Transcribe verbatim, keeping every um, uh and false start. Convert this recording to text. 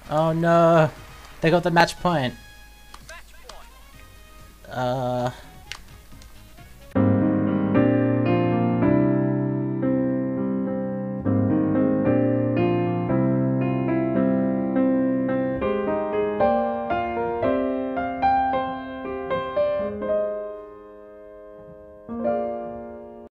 Oh no! They got the match point. Uh,